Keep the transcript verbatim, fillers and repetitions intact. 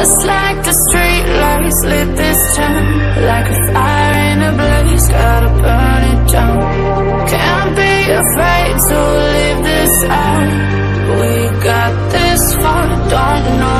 Just like the street lights lit this town, like a fire in a blaze, gotta burn it down. Can't be afraid to leave this out. We got this far, don't know